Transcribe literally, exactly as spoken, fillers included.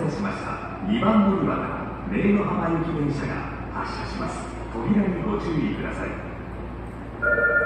たしました。にばん乗り場から明の浜行き電車が発車します。扉にご注意ください。